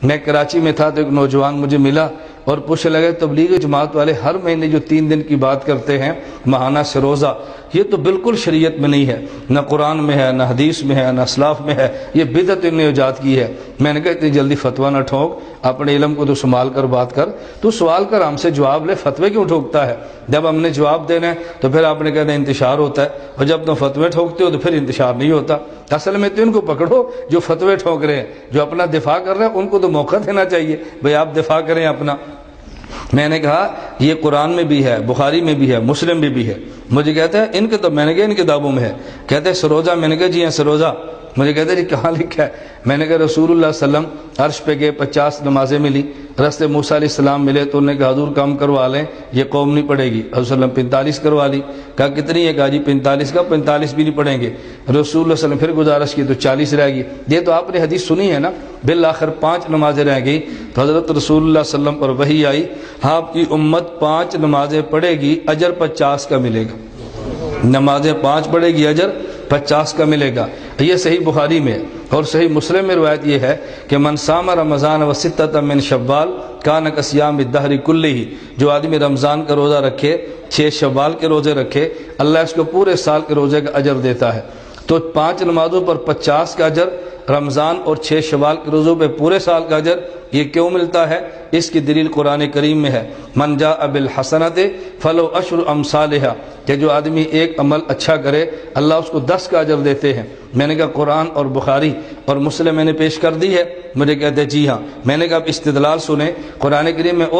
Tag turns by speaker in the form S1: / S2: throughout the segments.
S1: میں کراچی میں تھا تو ایک نوجوان مجھے ملا اور پوچھنے لگے تبلیغ جماعت والے ہر مہینے جو 3 دن کی بات کرتے ہیں ماہانہ سے روزہ، یہ تو بالکل شریعت میں نہیں ہے، نہ قرآن میں ہے، نہ حدیث میں ہے، نہ اسلاف میں ہے، یہ بدعت انہوں نے ایجاد کی ہے۔ میں نے کہا اتنی جلدی فتویٰ نہ ٹھوک، اپنے علم کو تو سنبھال کر بات کر، تو سوال کر ہم سے جواب لے، فتوے کیوں ٹھوکتا ہے؟ جب ہم نے جواب دینا ہے تو پھر آپ نے کہنا انتشار ہوتا ہے، اور جب تم فتوے ٹھوکتے ہو تو پھر انتشار نہیں ہوتا۔ اصل میں تو ان کو پکڑو جو فتوے ٹھوک رہے ہیں، جو اپنا دفاع کر رہے ہیں، ان کو تو موقع دینا چاہیے، بھئی آپ دفاع کریں اپنا۔ میں نے کہا یہ قرآن میں بھی ہے، بخاری میں بھی ہے، مسلم میں بھی ہے۔ مجھے کہتا ہے ان کے تو، میں نے کہا ان کتابوں میں ہے، کہتے ہیں سروزہ، میں نے کہا جی ہاں سروزہ، مجھے کہتے ہیں جی کہاں لکھا ہے؟ میں نے کہا رسول اللہ صلی اللہ علیہ وسلم عرش پہ گئے، 50 نمازیں ملی، رستے موسیٰ علیہ السلام ملے تو انہوں نے کہا حضور کام کروا لیں، یہ قوم نہیں پڑھے گی۔ حضور صلی اللہ علیہ وسلم 45 کروا لی، کہا کتنی ہے؟ کہا جی 45 کا 45 بھی نہیں پڑھیں گے۔ رسول اللہ صلی اللہ علیہ وسلم پھر گزارش کی تو 40 رہ گئی۔ یہ تو آپ نے حدیث سنی ہے نا، بالآخر 5 نمازیں رہ گئی تو حضرت رسول اللہ صلی اللہ علیہ وسلم پر وحی آئی، آپ کی امت 5 نمازیں پڑھے گی، اجر 50 کا ملے گا۔ نمازیں 5 پڑھے گی، اجر 50 کا ملے گا۔ یہ صحیح بخاری میں اور صحیح مسلم میں روایت یہ ہے کہ من صام رمضان و ستۃ من شوال کان کصیام الدہر کلہ، جو آدمی رمضان کا روزہ رکھے، 6 شوال کے روزے رکھے، اللہ اس کو پورے سال کے روزے کا اجر دیتا ہے۔ تو 5 نمازوں پر 50 کا اجر، رمضان اور 6 شوال کے روزوں پہ پورے سال کا اجر، یہ کیوں ملتا ہے؟ اس کی دلیل قرآن کریم میں ہے، من جاء بالحسنۃ فلو عشر امثالھا، کہ جو آدمی ایک عمل اچھا کرے اللہ اس کو 10 کا اجر دیتے ہیں۔ میں نے کہا قرآن اور بخاری اور مسلم میں نے پیش کر دی ہے؟ مجھے کہتے ہیں جی ہاں۔ میں نے کہا اب استدلال سنیں، قرآن کریم میں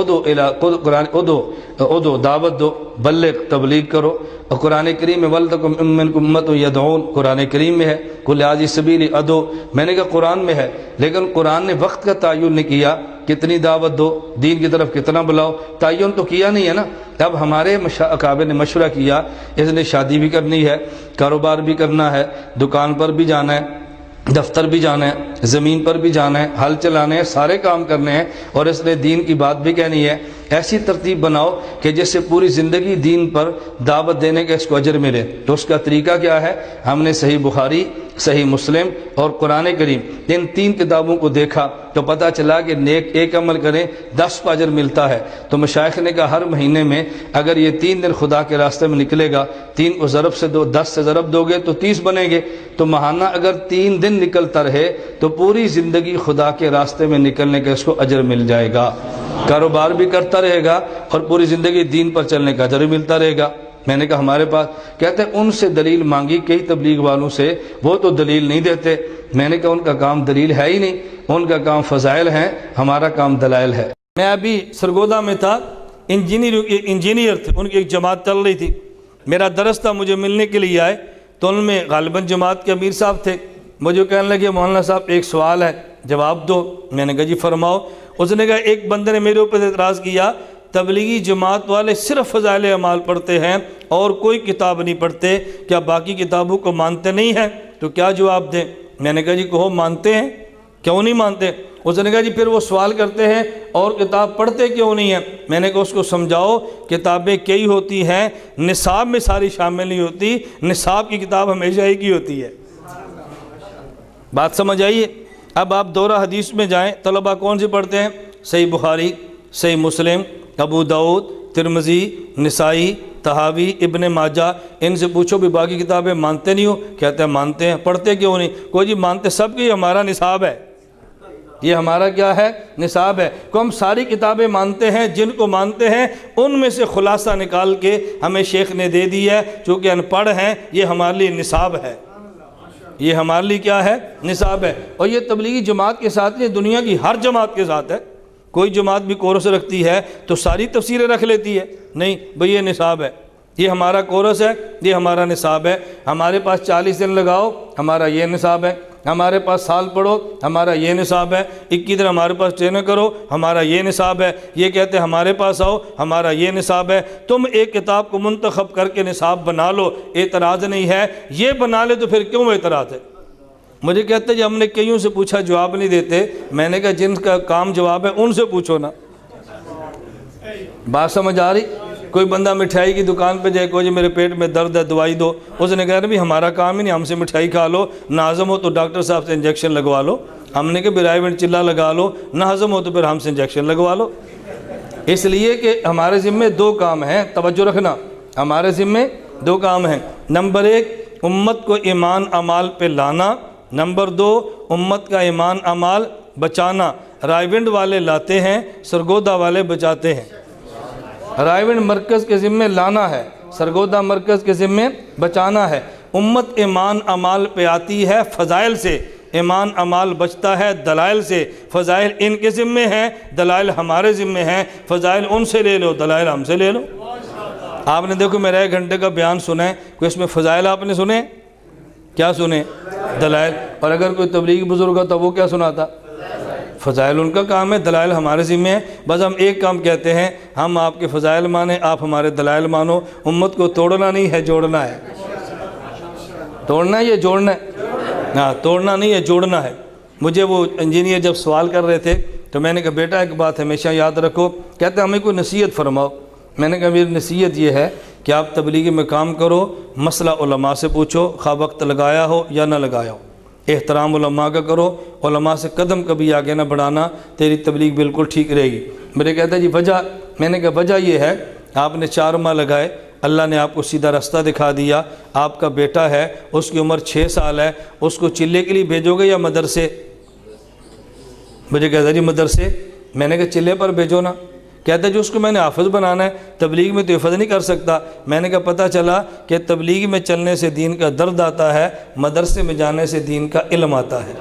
S1: ادو دعوت دو، بلغ تبلیغ کرو، اور قرآن کریم میں ولتکم منکم امۃ یدعون، قرآن کریم میں ہے، قل ھذہ سبیلی ادعو، میں نے کہا قرآن میں ہے، لیکن قرآن نے وقت کا تعین نہیں کیا، کتنی دعوت دو، دین کی طرف کتنا بلاؤ، تعین تو کیا نہیں ہے نا۔ اب ہمارے اکابر نے مشورہ کیا، اس نے شادی بھی کرنی ہے، کاروبار بھی کرنا ہے، دکان پر بھی جانا ہے، دفتر بھی جانا ہے، زمین پر بھی جانا ہے، ہل چلانے ہیں، سارے کام کرنے ہیں، اور اس نے دین کی بات بھی کہنی ہے۔ ایسی ترتیب بناؤ کہ جس سے پوری زندگی دین پر دعوت دینے کا اس کو اجر ملے۔ تو اس کا طریقہ کیا ہے؟ ہم نے صحیح بخاری، صحیح مسلم اور قرآن کریم، ان 3 کتابوں کو دیکھا تو پتہ چلا کہ نیک ایک عمل کریں 10 کا اجر ملتا ہے۔ تو مشائخ نے کہا ہر مہینے میں اگر یہ 3 دن خدا کے راستے میں نکلے گا، 3 کو ضرب سے دو، 10 سے ضرب دو گے تو 30 بنیں گے، تو ماہانہ اگر 3 دن نکلتا رہے تو پوری زندگی خدا کے راستے میں نکلنے کا اس کو اجر مل جائے گا۔ کاروبار بھی کرتا رہے گا اور پوری زندگی دین پر چلنے کا اجر ملتا رہے گا۔ میں نے کہا ہمارے پاس، کہتے ہیں ان سے دلیل مانگی کئی تبلیغ والوں سے، وہ تو دلیل نہیں دیتے۔ میں نے کہا ان کا کام دلیل ہے ہی نہیں، ان کا کام فضائل ہیں، ہمارا کام دلائل ہے۔ میں ابھی سرگودا میں تھا، انجینئر تھے، ان کی ایک جماعت چل رہی تھی، میرا درس تھا، مجھے ملنے کے لیے آئے تو ان میں غالباً جماعت کے امیر صاحب تھے۔ مجھے کہنے لگے مولانا صاحب ایک سوال ہے، جواب دو۔ میں نے کہا جی فرماؤ۔ اس نے کہا ایک بندے نے میرے اوپر اعتراض کیا، تبلیغی جماعت والے صرف فضائل اعمال پڑھتے ہیں اور کوئی کتاب نہیں پڑھتے، کیا باقی کتابوں کو مانتے نہیں ہیں؟ تو کیا جواب دیں؟ میں نے کہا جی کہو مانتے ہیں، کیوں نہیں مانتے؟ اس نے کہا جی پھر وہ سوال کرتے ہیں اور کتاب پڑھتے کیوں نہیں ہیں؟ میں نے کہا اس کو سمجھاؤ، کتابیں کئی ہوتی ہیں، نصاب میں ساری شامل نہیں ہوتی، نصاب کی کتاب ہمیشہ ایک ہی ہوتی ہے۔ بات سمجھ آئیے؟ اب آپ دورہ حدیث میں جائیں، طلبہ کون سے پڑھتے ہیں؟ صحیح بخاری، صحیح مسلم، ابو داؤد، ترمذی، نسائی، طحاوی، ابن ماجہ، ان سے پوچھو بھی باقی کتابیں مانتے نہیں ہو؟ کہتے ہیں مانتے ہیں۔ پڑھتے کیوں نہیں؟ کوئی جی مانتے سب کی، ہمارا نصاب ہے، یہ ہمارا کیا ہے؟ نصاب ہے۔ کو ہم ساری کتابیں مانتے ہیں، جن کو مانتے ہیں ان میں سے خلاصہ نکال کے ہمیں شیخ نے دے دی ہے، چونکہ ان پڑھ ہیں، یہ ہمارے لیے نصاب ہے، یہ ہمارے لیے کیا ہے؟ نصاب ہے۔ اور یہ تبلیغی جماعت کے ساتھ نہیں، دنیا کی ہر جماعت کے ساتھ ہے۔ کوئی جماعت بھی کورس رکھتی ہے تو ساری تفسیریں رکھ لیتی ہے، نہیں بھئی یہ نصاب ہے، یہ ہمارا کورس ہے، یہ ہمارا نصاب ہے۔ ہمارے پاس 40 دن لگاؤ، ہمارا یہ نصاب ہے۔ ہمارے پاس سال پڑھو، ہمارا یہ نصاب ہے۔ 21 دن ہمارے پاس ٹریننگ کرو، ہمارا یہ نصاب ہے۔ یہ کہتے ہیں ہمارے پاس آؤ، ہمارا یہ نصاب ہے۔ تم ایک کتاب کو منتخب کر کے نصاب بنا لو، اعتراض نہیں ہے، یہ بنا لے تو پھر کیوں اعتراض ہے؟ مجھے کہتے ہیں جی ہم نے کئیوں سے پوچھا جواب نہیں دیتے۔ میں نے کہا جن کا کام جواب ہے ان سے پوچھو نا۔ بات سمجھ آ رہی؟ کوئی بندہ مٹھائی کی دکان پہ جائے، کوئی جی میرے پیٹ میں درد ہے دوائی دو، اس نے کہا بھی ہمارا کام ہی نہیں، ہم سے مٹھائی کھا لو، نازم ہو تو ڈاکٹر صاحب سے انجیکشن لگوا لو۔ ہم نے کہا رائیونٹ چلا لگا لو، نہ ہضم ہو تو پھر ہم سے انجیکشن لگوا لو۔ اس لیے کہ ہمارے ذمے دو کام ہیں، توجہ رکھنا، ہمارے ذمے دو کام ہیں۔ نمبر ایک، امت کو ایمان اعمال پہ لانا، نمبر دو، امت کا ایمان اعمال بچانا۔ رائیونٹ والے لاتے ہیں، سرگودا والے بچاتے ہیں۔ رائیونٹ مرکز کے ذمے لانا ہے، سرگودا مرکز کے ذمے بچانا ہے۔ امت ایمان اعمال پہ آتی ہے فضائل سے، ایمان اعمال بچتا ہے دلائل سے۔ فضائل ان کے ذمے ہیں، دلائل ہمارے ذمے ہیں۔ فضائل ان سے لے لو، دلائل ہم سے لے لو۔ آپ نے دیکھو میرا 1 گھنٹے کا بیان سنا ہے، کوئی اس میں فضائل آپ نے سنے؟ کیا سنے؟ دلائل۔ اور اگر کوئی تبلیغی بزرگ ہوتا وہ کیا سناتا؟ فضائل ان کا کام ہے، دلائل ہمارے ذمے ہیں۔ بس ہم ایک کام کہتے ہیں، ہم آپ کے فضائل مانیں، آپ ہمارے دلائل مانو۔ امت کو توڑنا نہیں ہے، جوڑنا ہے۔ توڑنا ہے یا جوڑنا ہے؟ ہاں، توڑنا نہیں ہے، جوڑنا ہے۔ مجھے وہ انجینئر جب سوال کر رہے تھے تو میں نے کہا بیٹا ایک بات ہمیشہ یاد رکھو، کہتے ہمیں کوئی نصیحت فرماؤ۔ میں نے کہا میری نصیحت یہ ہے کہ آپ تبلیغی میں کام کرو، مسئلہ علماء سے پوچھو، خواہ وقت لگایا ہو یا نہ لگایا ہو۔ احترام علماء کا کرو، علماء سے قدم کبھی آگے نہ بڑھانا، تیری تبلیغ بالکل ٹھیک رہے گی۔ میرے کہتا ہے جی وجہ؟ میں نے کہا وجہ یہ ہے، آپ نے 4 ماہ لگائے، اللہ نے آپ کو سیدھا راستہ دکھا دیا۔ آپ کا بیٹا ہے، اس کی عمر 6 سال ہے، اس کو چلے کے لیے بھیجو گے یا مدرسے؟ مجھے کہتا ہے جی مدرسے۔ میں نے کہا چلے پر بھیجو نا۔ کہتا ہے جو اس کو میں نے حافظ بنانا ہے، تبلیغ میں تو حفظ نہیں کر سکتا۔ میں نے کہا پتہ چلا کہ تبلیغ میں چلنے سے دین کا درد آتا ہے، مدرسے میں جانے سے دین کا علم آتا ہے۔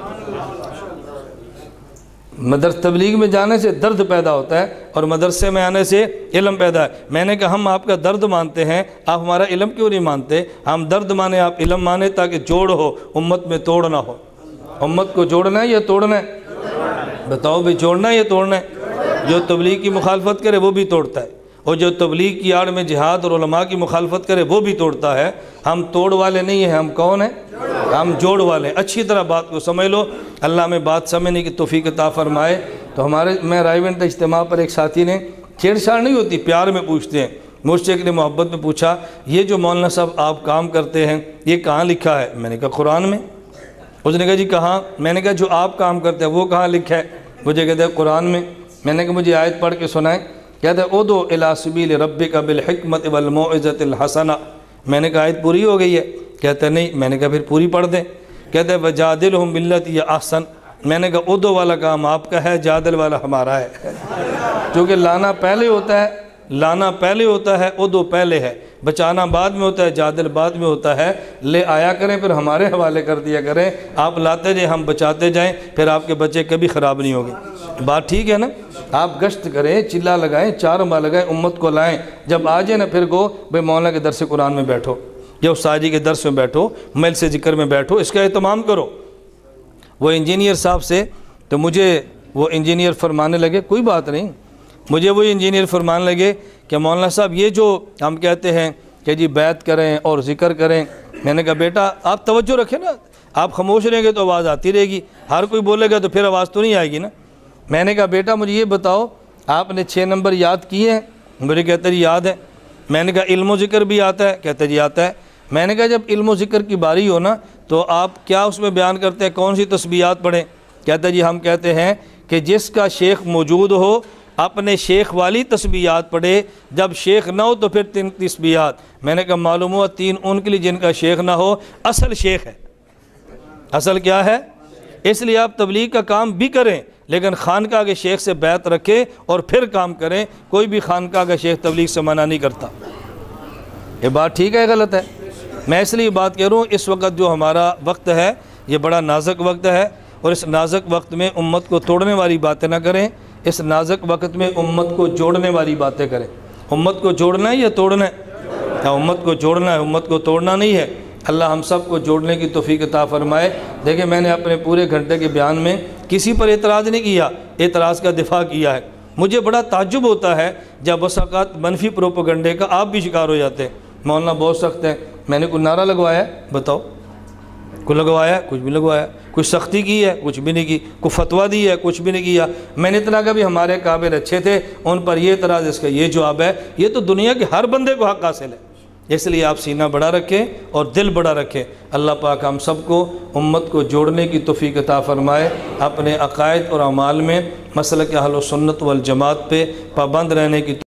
S1: تبلیغ میں جانے سے درد پیدا ہوتا ہے اور مدرسے میں آنے سے علم پیدا ہے۔ میں نے کہا ہم آپ کا درد مانتے ہیں، آپ ہمارا علم کیوں نہیں مانتے؟ ہم درد مانیں، آپ علم مانیں، تاکہ جوڑ ہو، امت میں توڑ نہ ہو۔ امت کو جوڑنا ہے یا توڑنا ہے؟ بتاؤ بھئی، جوڑنا ہے یا توڑنا ہے؟ جو تبلیغ کی مخالفت کرے وہ بھی توڑتا ہے، اور جو تبلیغ کی آڑ میں جہاد اور علماء کی مخالفت کرے وہ بھی توڑتا ہے۔ ہم توڑ والے نہیں ہیں، ہم کون ہیں؟ ہم جوڑ والے ہیں۔ اچھی طرح بات کو سمجھ لو، اللہ ہمیں بات سمجھنے کی توفیق عطا فرمائے۔ تو میں رائیونٹ اجتماع پر ایک ساتھی نے، چھیڑ چھاڑ نہیں ہوتی، پیار میں پوچھتے ہیں، مجھ سے ایک نے محبت میں پوچھا یہ جو مولانا صاحب آپ کام کرتے ہیں یہ کہاں لکھا ہے؟ میں نے کہا قرآن میں۔ اس نے کہا جی کہاں؟ میں نے کہا جو آپ کام کرتے ہیں وہ کہاں لکھا ہے؟ مجھے کہتے ہیں قرآن میں۔ میں نے کہا مجھے آیت پڑھ کے سنائیں۔ کہتے ہیں ادعو الی سبیل ربک بالحکمت والموعظۃ الحسنہ۔ میں نے کہا آیت پوری ہو گئی ہے؟ کہتے ہیں نہیں۔ میں نے کہا پھر پوری پڑھ دیں۔ کہتے ہیں وجادلہم باللتی ہی احسن۔ میں نے کہا ادعو والا کام آپ کا ہے، جادل والا ہمارا ہے، کیونکہ لانا پہلے ہوتا ہے، لانا پہلے ہوتا ہے، ادعو پہلے ہے، بچانا بعد میں ہوتا ہے، جادل بعد میں ہوتا ہے۔ لے آیا کریں پھر ہمارے حوالے کر دیا کریں، آپ لاتے جائیں ہم بچاتے جائیں، پھر آپ کے بچے کبھی خراب نہیں ہوگے۔ بات ٹھیک ہے نا؟ آپ گشت کریں، چلا لگائیں، 4 ماہ لگائیں، امت کو لائیں، جب آ جائیں نا پھر کو بھئی مولانا کے درس قرآن میں بیٹھو یا استاد جی کے درس میں بیٹھو، مجلس ذکر میں بیٹھو، اس کا اہتمام کرو۔ وہ انجینئر صاحب سے تو مجھے وہ انجینئر فرمانے لگے، کوئی بات نہیں، مجھے وہی انجینئر فرمانے لگے کہ مولانا صاحب یہ جو ہم کہتے ہیں کہ جی بیعت کریں اور ذکر کریں، میں نے کہا بیٹا آپ توجہ رکھیں نا، آپ خاموش رہیں گے تو آواز آتی رہے گی، ہر کوئی بولے گا تو پھر آواز تو نہیں آئے گی نا۔ میں نے کہا بیٹا مجھے یہ بتاؤ آپ نے 6 نمبر یاد کیے ہیں؟ مجھے کہتا جی یاد ہے۔ میں نے کہا علم و ذکر بھی آتا ہے؟ کہتا جی آتا ہے۔ میں نے کہا جب علم و ذکر کی باری ہو نا تو آپ کیا اس میں بیان کرتے ہیں، کون سی تسبیحات پڑھیں؟ کہتا جی ہم کہتے ہیں کہ جس کا شیخ موجود ہو اپنے شیخ والی تسبیحات پڑھے، جب شیخ نہ ہو تو پھر 3 تسبیحات۔ میں نے کہا معلوم ہوا 3 ان کے لیے جن کا شیخ نہ ہو، اصل شیخ ہے۔ اصل کیا ہے؟ اس لیے آپ تبلیغ کا کام بھی کریں لیکن خانقاہ کے شیخ سے بیعت رکھیں اور پھر کام کریں۔ کوئی بھی خانقاہ کا شیخ تبلیغ سے منع نہیں کرتا۔ یہ بات ٹھیک ہے غلط ہے؟ میں اس لیے بات کہہ رہا ہوں، اس وقت جو ہمارا وقت ہے یہ بڑا نازک وقت ہے، اور اس نازک وقت میں امت کو توڑنے والی باتیں نہ کریں، اس نازک وقت میں امت کو جوڑنے والی باتیں کریں۔ امت کو جوڑنا ہے یا توڑنا ہے؟ امت کو جوڑنا ہے، امت کو توڑنا نہیں ہے۔ اللہ ہم سب کو جوڑنے کی توفیق عطا فرمائے۔ دیکھیں میں نے اپنے پورے گھنٹے کے بیان میں کسی پر اعتراض نہیں کیا، اعتراض کا دفاع کیا ہے۔ مجھے بڑا تعجب ہوتا ہے جب بس اوقات منفی پروپیگنڈے کا آپ بھی شکار ہو جاتے ہیں، مولانا بہت سخت ہیں۔ میں نے کوئی نعرہ لگوایا ہے؟ بتاؤ، کوئی لگوایا؟ کچھ بھی لگوایا؟ کوئی سختی کی ہے؟ کچھ بھی نہیں کی۔ کوئی فتویٰ دی ہے؟ کچھ بھی نہیں کیا۔ میں نے اتنا کہا بھی ہمارے کابر اچھے تھے، ان پر یہ اعتراض، اس کا یہ جواب ہے۔ یہ تو دنیا کے ہر بندے کو حق حاصل ہے، اس لیے آپ سینہ بڑا رکھیں اور دل بڑا رکھیں۔ اللہ پاک ہم سب کو امت کو جوڑنے کی توفیق عطا فرمائے، اپنے عقائد اور اعمال میں مسلک اہل سنت والجماعت پہ پابند رہنے کی